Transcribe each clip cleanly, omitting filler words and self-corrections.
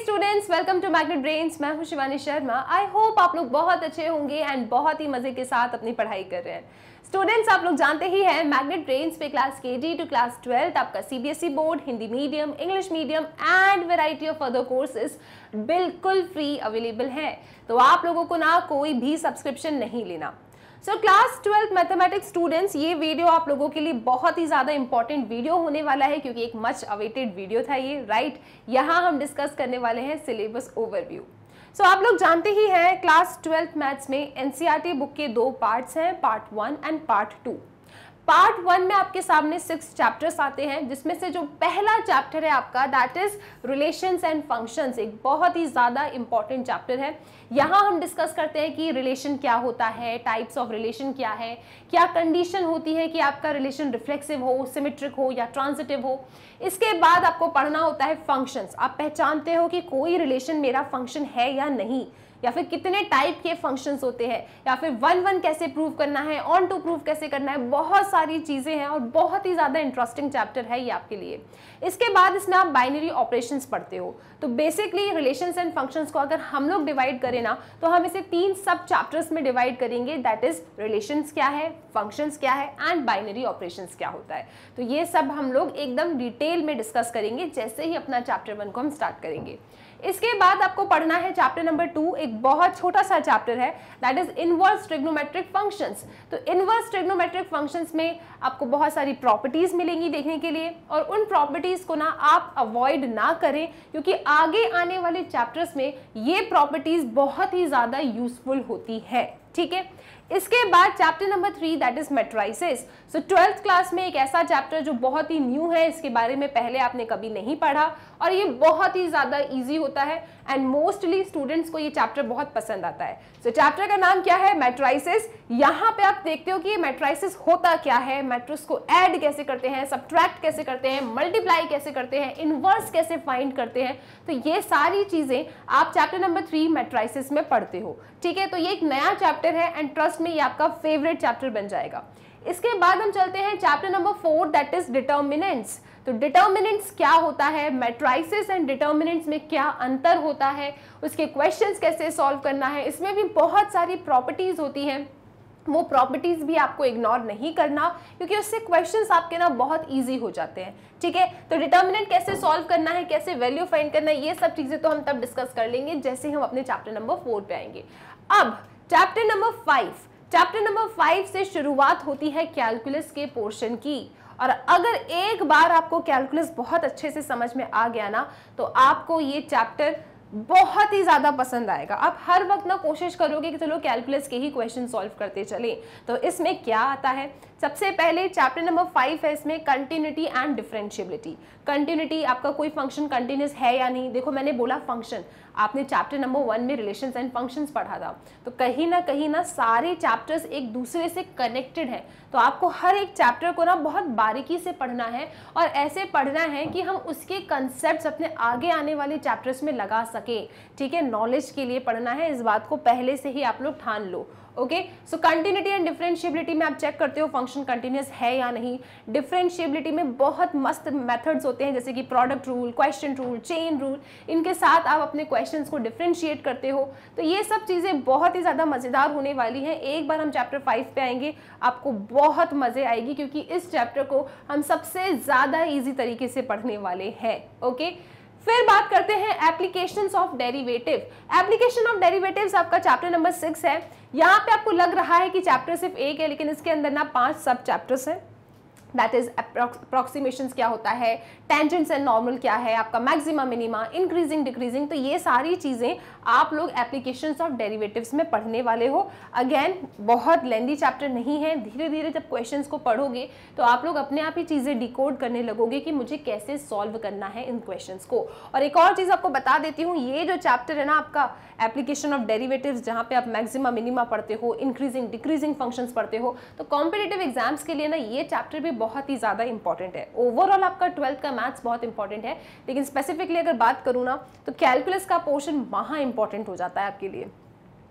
Students, welcome to Magnet Brains. मैं हूं Shivani Sharma. I hope आप लोग बहुत अच्छे होंगे एंड बहुत ही मजे के साथ अपनी पढ़ाई कर रहे हैं। स्टूडेंट्स, आप लोग जानते ही हैं मैग्नेट ब्रेन्स पे क्लास केजी टू क्लास 12 आपका CBSE board, Hindi medium, English medium and variety of other courses बिल्कुल फ्री अवेलेबल है। तो आप लोगों को ना कोई भी सब्सक्रिप्शन नहीं लेना। सो क्लास 12 मैथमेटिक्स स्टूडेंट्स, ये वीडियो आप लोगों के लिए बहुत ही ज़्यादा इंपॉर्टेंट वीडियो होने वाला है क्योंकि एक मच अवेटेड वीडियो था ये, राइट। यहाँ हम डिस्कस करने वाले हैं सिलेबस ओवरव्यू। सो आप लोग जानते ही हैं क्लास 12 मैथ्स में एनसीईआरटी बुक के दो पार्ट्स हैं, पार्ट 1 एंड पार्ट 2। पार्ट 1 में आपके सामने 6 चैप्टर्स आते हैं, जिसमें से जो पहला चैप्टर है आपका that is relations and functions, एक बहुत ही ज़्यादा इंपॉर्टेंट चैप्टर है। यहाँ हम डिस्कस करते हैं कि रिलेशन क्या होता है, टाइप्स ऑफ रिलेशन क्या है, क्या कंडीशन होती है कि आपका रिलेशन रिफ्लेक्सिव हो, सिमेट्रिक हो या ट्रांजिटिव हो। इसके बाद आपको पढ़ना होता है फंक्शंस। आप पहचानते हो कि कोई रिलेशन मेरा फंक्शन है या नहीं, या फिर कितने टाइप के फंक्शंस होते हैं, या फिर 1-1 कैसे प्रूव करना है, ऑन टू प्रूव कैसे करना है। बहुत सारी चीजें हैं और बहुत ही ज्यादा इंटरेस्टिंग चैप्टर है ये आपके लिए। इसके बाद इसमें आप बाइनरी ऑपरेशंस पढ़ते हो। तो बेसिकली रिलेशंस एंड फंक्शंस को अगर हम लोग डिवाइड करें ना, तो हम इसे 3 सब चैप्टर्स में डिवाइड करेंगे, दैट इज रिलेशंस क्या है, फंक्शंस क्या है एंड बाइनरी ऑपरेशंस क्या होता है। तो ये सब हम लोग एकदम डिटेल में डिस्कस करेंगे जैसे ही अपना चैप्टर 1 को हम स्टार्ट करेंगे। इसके बाद आपको पढ़ना है चैप्टर नंबर 2, एक बहुत छोटा सा चैप्टर है, that is inverse trigonometric functions. तो इनवर्स ट्रिग्नोमेट्रिक फंक्शंस में आपको बहुत सारी प्रॉपर्टीज मिलेंगी देखने के लिए, और उन प्रॉपर्टीज को ना आप अवॉइड ना करें क्योंकि आगे आने वाले चैप्टर्स में ये प्रॉपर्टीज बहुत ही ज्यादा यूजफुल होती है, ठीक है। इसके बाद chapter number 3 that is matrices. So 12th class में एक ऐसा चैप्टर जो बहुत ही न्यू है, इसके बारे में पहले आपने कभी नहीं पढ़ा और ये बहुत ही ज्यादा इजी होता है एंड मोस्टली स्टूडेंट्स को ये चैप्टर बहुत पसंद आता है। सो चैप्टर का नाम क्या है? मैट्रिसेस। यहाँ पे आप देखते हो कि ये मैट्रिसेस होता क्या है, मैट्रिक्स को ऐड कैसे करते हैं, सब्ट्रैक्ट कैसे करते हैं, मल्टीप्लाई कैसे करते हैं, इनवर्स कैसे फाइंड करते हैं। तो ये सारी चीजें आप चैप्टर नंबर 3 मैट्रिसेस में पढ़ते हो, ठीक है। तो ये एक नया चैप्टर है एंड ट्रस्ट में ये आपका फेवरेट चैप्टर बन जाएगा। इसके बाद हम चलते हैं chapter number 4 that is determinants. तो डिटर्मिनेंट्स क्या होता है, मैट्रिसेस एंड डिटर्मिनेंट्स में क्या अंतर होता है, उसके क्वेश्चंस कैसे सॉल्व करना है। इसमें भी बहुत सारी प्रॉपर्टीज होती हैं, वो प्रॉपर्टीज भी आपको इग्नोर नहीं करना क्योंकि उससे क्वेश्चंस आपके ना बहुत इजी हो जाते हैं, ठीक है। तो डिटर्मिनेंट कैसे सॉल्व करना है, कैसे वैल्यू फाइंड करना है, ये सब चीजें तो हम तब डिस्कस कर लेंगे जैसे हम अपने चैप्टर नंबर 4 पे आएंगे। अब चैप्टर नंबर 5, चैप्टर नंबर 5 से शुरुआत होती है कैलकुलस के पोर्शन की। और अगर एक बार आपको कैलकुलस बहुत अच्छे से समझ में आ गया ना, तो आपको ये चैप्टर बहुत ही ज्यादा पसंद आएगा। आप हर वक्त ना कोशिश करोगे कि चलो कैलकुलस के ही क्वेश्चन सॉल्व करते चलें। तो इसमें क्या आता है, सबसे पहले चैप्टर नंबर 5 है, इसमें कंटिन्यूटी एंड डिफरेंशिएबिलिटी। कंटिन्यूटी, आपका कोई फंक्शन कंटिन्यूस है या नहीं। देखो मैंने बोला फंक्शन, आपने चैप्टर नंबर 1 में रिलेशंस एंड फंक्शंस पढ़ा था, तो कहीं ना सारे चैप्टर्स एक दूसरे से कनेक्टेड हैं। तो आपको हर एक चैप्टर को ना बहुत बारीकी से पढ़ना है और ऐसे पढ़ना है कि हम उसके कंसेप्ट्स अपने आगे आने वाले चैप्टर्स में लगा सके, ठीक है। नॉलेज के लिए पढ़ना है, इस बात को पहले से ही आप लोग ठान लो, okay. So continuity and differentiability में आप चेक करते हो फंक्शन कंटिन्यूस है या नहीं। डिफरेंशिएबिलिटी में बहुत मस्त मेथड्स होते हैं जैसे कि product rule, question rule, chain rule, इनके साथ आप अपने क्वेश्चंस को डिफरेंशिएट करते हो। तो ये सब चीज़ें बहुत ही ज़्यादा मज़ेदार होने वाली हैं। एक बार हम चैप्टर 5 पे आएंगे, आपको बहुत मज़े आएगी क्योंकि इस चैप्टर को हम सबसे ज़्यादा ईजी तरीके से पढ़ने वाले हैं, ओके। फिर बात करते हैं applications of derivative. Application of derivatives आपका चैप्टर नंबर 6 है। यहाँ पे आपको लग रहा है कि चैप्टर सिर्फ एक है, लेकिन इसके अंदर ना 5 सब चैप्टर्स हैं। दैट इज अप्रोक्सीमेशंस क्या होता है, टेंजेंट्स एंड नॉर्मल क्या है, आपका मैक्सिमा मिनिमा, इंक्रीजिंग डिक्रीजिंग। तो ये सारी चीजें आप लोग एप्लीकेशंस ऑफ डेरिवेटिव्स में पढ़ने वाले हो। अगेन बहुत लेंदी चैप्टर नहीं है, धीरे धीरे जब क्वेश्चंस को पढ़ोगे तो आप लोग अपने आप ही चीजें डिकोड करने लगोगे कि मुझे कैसे सॉल्व करना है इन क्वेश्चंस को। और एक और चीज आपको बता देती हूँ, ये जो चैप्टर है ना आपका एप्लीकेशन ऑफ डेरिवेटिव्स, जहाँ पे आप मैक्सिमा मिनिमा पढ़ते हो, इंक्रीजिंग डिक्रीजिंग फंक्शंस पढ़ते हो, तो कॉम्पिटिटिव एग्जाम्स के लिए ना ये चैप्टर भी बहुत ही ज्यादा इंपॉर्टेंट है। ओवरऑल आपका 12th का मैथ्स बहुत इंपॉर्टेंट है, लेकिन स्पेसिफिकली अगर बात करूँ ना तो कैलकुलस का पोर्शन वहाँ इंपॉर्टेंट हो जाता है आपके लिए।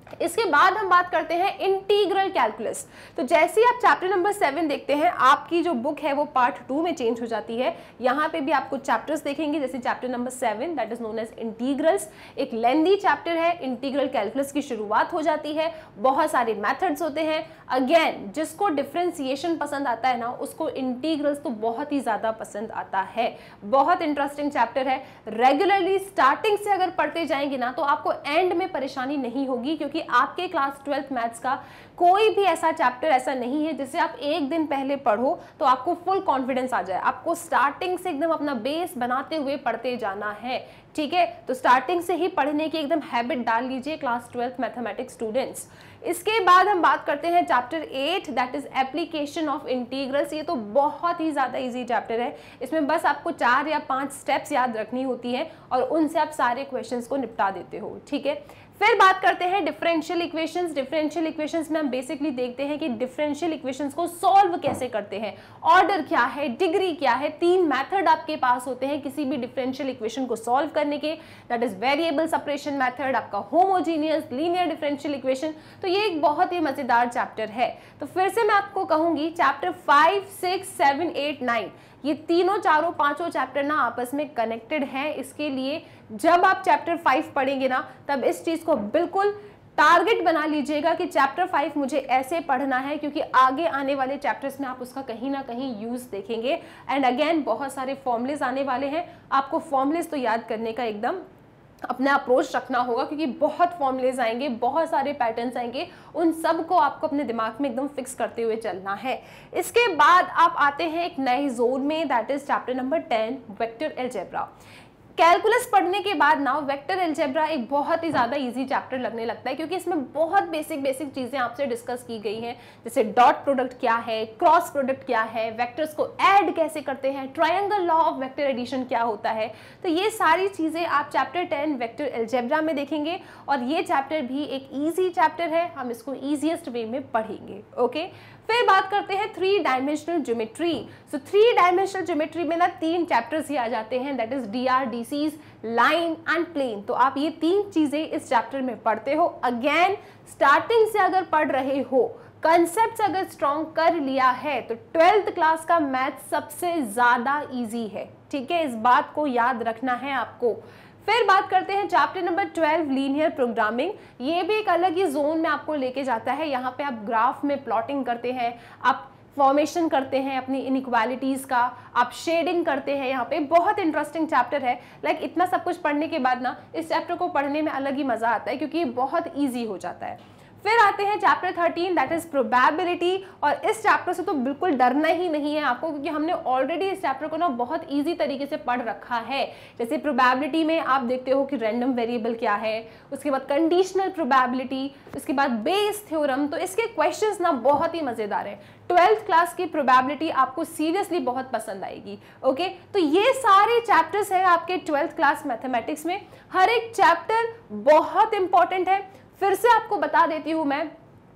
इसके बाद हम बात करते हैं इंटीग्रल कैलकुलस। तो जैसे ही आप चैप्टर नंबर 7 देखते हैं, आपकी जो बुक है वो पार्ट 2 में चेंज हो जाती है। यहाँ पे भी आप कुछ चैप्टर्स देखेंगे, जैसे chapter number 7 that is known as integrals, एक लेंदी चैप्टर है। इंटीग्रल कैलकुलस की शुरुआत हो जाती है, बहुत सारे मेथड्स होते हैं। अगेन जिसको डिफरेंशिएशन पसंद आता है ना, उसको इंटीग्रल्स तो बहुत ही ज्यादा पसंद आता है। बहुत इंटरेस्टिंग चैप्टर है। रेगुलरली स्टार्टिंग से अगर पढ़ते जाएंगे ना, तो आपको एंड में परेशानी नहीं होगी, क्योंकि आपके क्लास 12th मैथ्स का कोई भी ऐसा चैप्टर ऐसा नहीं है जिसे आप एक दिन पहले पढ़ो तो आपको फुल कॉन्फिडेंस आ जाए। आपको स्टार्टिंग से एकदम अपना बेस बनाते हुए पढ़ते जाना है, ठीक है। तो स्टार्टिंग से ही पढ़ने की एकदम हैबिट डाल लीजिए क्लास 12th मैथमेटिक्स स्टूडेंट्स। इसके बाद हम बात करते हैं chapter 8 that is application of integrals. ये तो बहुत ही ज्यादा इजी चैप्टर है। इसमें बस आपको 4 या 5 स्टेप्स याद रखनी होती है और उनसे आप सारे क्वेश्चंस को निपटा देते हो, ठीक है। फिर बात करते हैं डिफरेंशियल इक्वेशंस। डिफरेंशियल इक्वेशंस में हम बेसिकली देखते हैं कि डिफरेंशियल इक्वेशंस को सॉल्व कैसे करते हैं, ऑर्डर क्या है, डिग्री क्या है। 3 मेथड आपके पास होते हैं किसी भी डिफरेंशियल इक्वेशन को सॉल्व करने के, that is variable separation method, आपका होमोजीनियस लीनियर डिफरेंशियल इक्वेशन। तो ये एक बहुत ही मजेदार चैप्टर है। तो फिर से मैं आपको कहूंगी चैप्टर 5, 6, 7, 8, 9 ये तीनों, चारों, पांचों चैप्टर ना आपस में कनेक्टेड हैं। इसके लिए जब आप चैप्टर 5 पढ़ेंगे ना, तब इस चीज को बिल्कुल टारगेट बना लीजिएगा कि चैप्टर 5 मुझे ऐसे पढ़ना है, क्योंकि आगे आने वाले चैप्टर्स में आप उसका कहीं ना कहीं यूज देखेंगे। एंड अगेन बहुत सारे फॉर्मुलेज आने वाले हैं, आपको फॉर्मुलेज तो याद करने का एकदम अपना अप्रोच रखना होगा, क्योंकि बहुत फॉर्मुलेज आएंगे, बहुत सारे पैटर्न्स आएंगे, उन सब को आपको अपने दिमाग में एकदम फिक्स करते हुए चलना है। इसके बाद आप आते हैं एक नए जोन में, that is chapter number 10 vector algebra. Calculus पढ़ने के बाद ना वेक्टर अलजेब्रा एक बहुत ही ज्यादा इजी चैप्टर लगने लगता है, क्योंकि इसमें बहुत बेसिक चीजें आपसे डिस्कस की गई हैं, जैसे डॉट प्रोडक्ट क्या है, क्रॉस प्रोडक्ट क्या है, वेक्टर्स को ऐड कैसे करते हैं, triangle law of vector addition क्या होता है। तो ये सारी चीजें आप चैप्टर 10 वेक्टर अलजेब्रा में देखेंगे, और ये चैप्टर भी एक ईजी चैप्टर है, हम इसको ईजिएस्ट वे में पढ़ेंगे, ओके। फिर बात करते हैं 3 dimensional geometry. So 3 dimensional geometry में ना 3 चैप्टर्स ही आ जाते हैं, that is DRDCs, line and plane. तो आप ये 3 चीजें इस चैप्टर में पढ़ते हो। अगेन स्टार्टिंग से अगर पढ़ रहे हो, कंसेप्ट्स अगर स्ट्रॉन्ग कर लिया है, तो 12th क्लास का मैथ सबसे ज्यादा इजी है, ठीक है। इस बात को याद रखना है आपको। फिर बात करते हैं चैप्टर नंबर 12 लीनियर प्रोग्रामिंग। ये भी एक अलग ही जोन में आपको लेके जाता है। यहाँ पे आप ग्राफ में प्लॉटिंग करते हैं, आप फॉर्मेशन करते हैं अपनी इनइक्वालिटीज का, आप शेडिंग करते हैं। यहाँ पे बहुत इंटरेस्टिंग चैप्टर है। लाइक इतना सब कुछ पढ़ने के बाद ना इस चैप्टर को पढ़ने में अलग ही मजा आता है, क्योंकि ये बहुत ईजी हो जाता है। फिर आते हैं चैप्टर 13 दैट इज प्रोबेबिलिटी, और इस चैप्टर से तो बिल्कुल डरना ही नहीं है आपको, क्योंकि हमने ऑलरेडी इस चैप्टर को ना बहुत इजी तरीके से पढ़ रखा है। जैसे प्रोबेबिलिटी में आप देखते हो कि रैंडम वेरिएबल क्या है, उसके बाद कंडीशनल प्रोबेबिलिटी, उसके बाद बेस थ्योरम। तो इसके क्वेश्चंस ना बहुत ही मजेदार है। 12th क्लास की प्रोबेबिलिटी आपको सीरियसली बहुत पसंद आएगी, ओके। तो ये सारे चैप्टर्स हैं आपके 12th क्लास मैथमेटिक्स में। हर एक चैप्टर बहुत इंपॉर्टेंट है। फिर से आपको बता देती हूं मैं,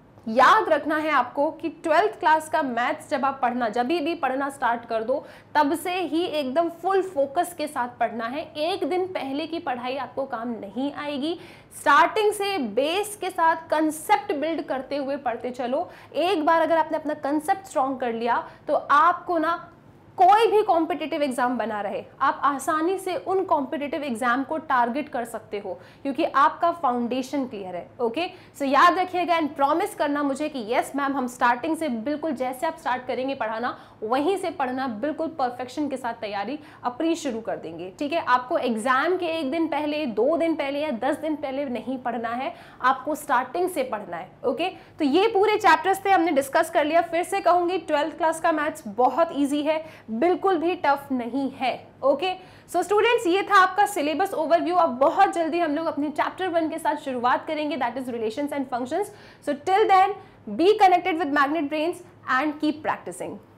याद रखना है आपको कि 12th क्लास का मैथ्स जब भी पढ़ना स्टार्ट कर दो, तब से ही एकदम फुल फोकस के साथ पढ़ना है। एक दिन पहले की पढ़ाई आपको काम नहीं आएगी। स्टार्टिंग से बेस के साथ कंसेप्ट बिल्ड करते हुए पढ़ते चलो। एक बार अगर आपने अपना कंसेप्ट स्ट्रॉन्ग कर लिया, तो आपको ना कोई भी कॉम्पिटिटिव एग्जाम बना रहे, आप आसानी से उन कॉम्पिटिटिव एग्जाम को टारगेट कर सकते हो, क्योंकि आपका फाउंडेशन क्लियर है, ओके। सो याद रखिएगा एंड प्रॉमिस करना मुझे कि यस मैम, हम स्टार्टिंग से बिल्कुल जैसे आप स्टार्ट करेंगे पढ़ाना, वहीं से पढ़ना बिल्कुल परफेक्शन के साथ तैयारी अपनी शुरू कर देंगे, ठीक है। आपको एग्जाम के 1 दिन पहले, 2 दिन पहले या 10 दिन पहले नहीं पढ़ना है, आपको स्टार्टिंग से पढ़ना है, ओके। तो ये पूरे चैप्टर्स थे, हमने डिस्कस कर लिया। फिर से कहूंगी 12th क्लास का मैथ्स बहुत ईजी है, बिल्कुल भी टफ नहीं है, ओके। सो स्टूडेंट्स, ये था आपका सिलेबस ओवरव्यू। अब बहुत जल्दी हम लोग अपने चैप्टर 1 के साथ शुरुआत करेंगे, that is relations and functions. So till then be connected with magnet brains and keep practising.